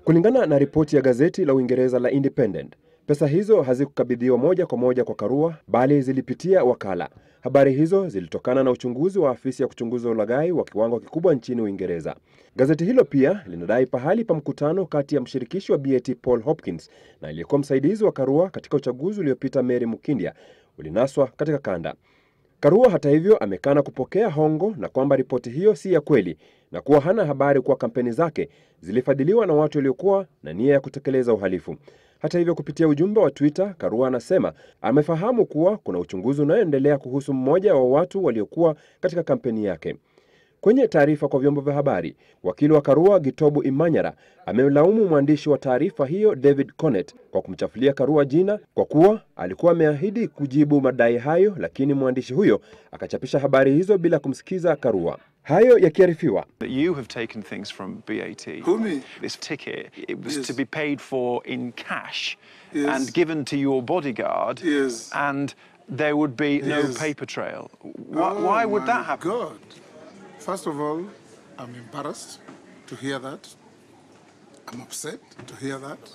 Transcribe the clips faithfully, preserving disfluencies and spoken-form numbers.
Kulingana na ripoti ya gazeti la Uingereza la Independent, pesa hizo hazikukabidhiwa moja kwa moja kwa Karua, bali zilipitia wakala. Habari hizo zilitokana na uchunguzi wa afisi ya kuchunguza ulaghai wa kiwango kikubwa nchini Uingereza. Gazeti hilo pia linadai pahali pa mkutano kati ya mshirikishi wa B A T Paul Hopkins na aliyekuwa msaidizi wa Karua katika uchaguzi uliopita Mary Mukindia ulinaswa katika kanda. Karua hata hivyo amekana kupokea hongo na kwamba ripoti hiyo si ya kweli na kuwa hana habari kuwa kampeni zake zilifadhiliwa na watu waliokuwa na nia ya kutekeleza uhalifu. Hata hivyo, kupitia ujumbe wa Twitter, Karua anasema amefahamu kuwa kuna uchunguzi unaoendelea kuhusu mmoja wa watu waliokuwa katika kampeni yake. Kwenye taarifa kwa vyombo vya habari, wakili wa Karua Gitobu Imanyara amelaumu mwandishi wa taarifa hiyo David Connet kwa kumchafulia Karua jina kwa kuwa alikuwa ameahidi kujibu madai hayo, lakini mwandishi huyo akachapisha habari hizo bila kumsikiza Karua. Hayo yakiarifiwa, You have taken things from B A T. Who, me? This ticket, it was Yes. to be paid for in cash. Yes. And given to your bodyguard. Yes. And there would be no Yes. paper trail. Why, Oh, why would my that happen? God. First of all, I'm embarrassed to hear that. I'm upset to hear that.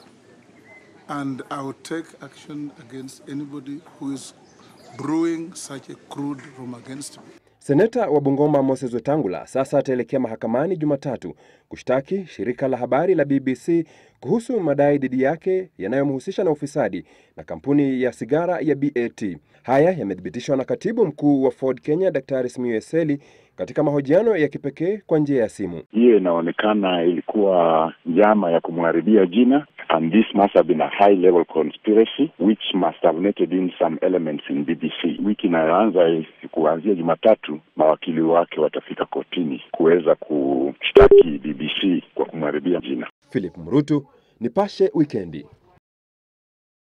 And I would take action against anybody who is brewing such a crude rumor against me. Seneta wa Bungoma Moses Wetangula sasa ataelekea mahakamani Jumatatu kushtaki shirika la habari la B B C kuhusu madai dhidi yake yanayomhusisha na ufisadi na kampuni ya sigara ya B A T. Haya yamethibitishwa na katibu mkuu wa Ford Kenya Daktari Simiyu katika mahojiano ya kipekee kwa njia ya simu. Hiyo inaonekana ilikuwa njama ya kumharibia jina, and this must have been a high level conspiracy which must have netted in some elements in B B C. Wiki inayoanza kuanzia Jumatatu, mawakili wake watafika kotini kuweza kushtaki B B C kwa kumharibia jina. Philip Murutu, Nipashe Wikendi.